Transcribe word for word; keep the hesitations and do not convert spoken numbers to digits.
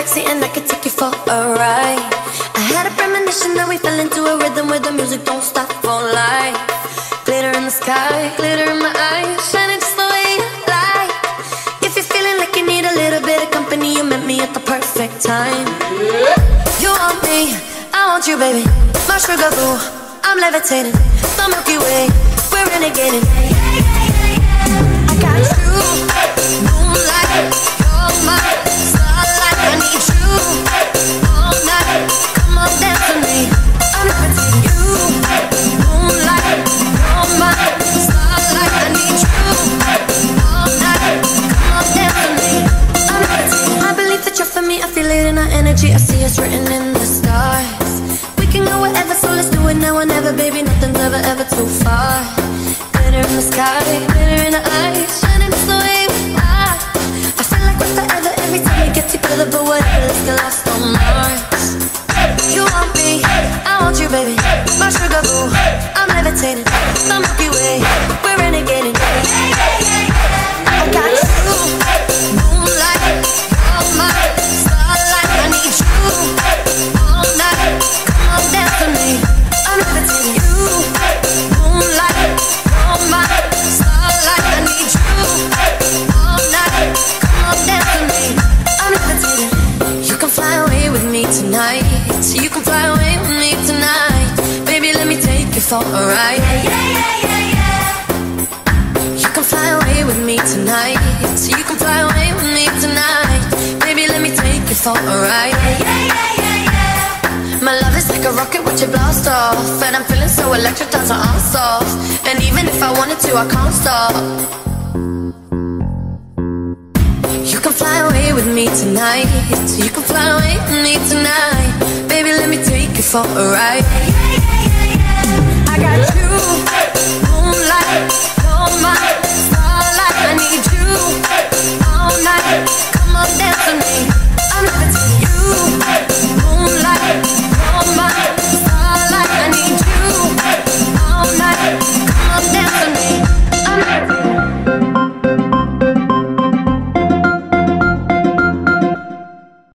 taxi and I could take you for a ride. I had a premonition that we fell into a rhythm where the music don't stop for life. Glitter in the sky, glitter in my eyes, shining just the way you like. If you're feeling like you need a little bit of company, you met me at the perfect time. You want me, I want you, baby. My sugarboo, I'm levitating. The Milky Way, we're renegading. I got you, moonlight. You're my starlight. I need you all night. Come on, dance with me. I'm levitating. You, moonlight. You're my starlight. I need you all night. Come on, dance with me. I'm levitating. I believe that you're for me. I feel it in our energy. I see us written in the stars. We can go wherever, so let's do it now or never, baby. Nothing's ever, ever too far. Glitter in the sky, glitter in the eyes, shining just the way we are. I feel like we're forever every time we get together, but whatever, let's get lost on Mars. You want me, I want you, baby. My sugarboo, I'm levitating. The Milky Way, we're renegading. I got you, moonlight. You're my starlight. I need you all night. Come on, dance with me. I'm levitating. You, moonlight. You're my starlight. I need you all night. Come on, dance with me. I'm levitating. You can fly away with me tonight. You can fly away with me tonight. Baby, let me take you for a ride. You can fly away with me tonight. You can fly away with me tonight. Baby, let me take you for a ride. My love is like a rocket, watch it blast off. And I'm feeling so electric, dance on all soft. And even if I wanted to, I can't stop. You can fly away with me tonight. You can fly away with me tonight. Baby, let me take you for a ride.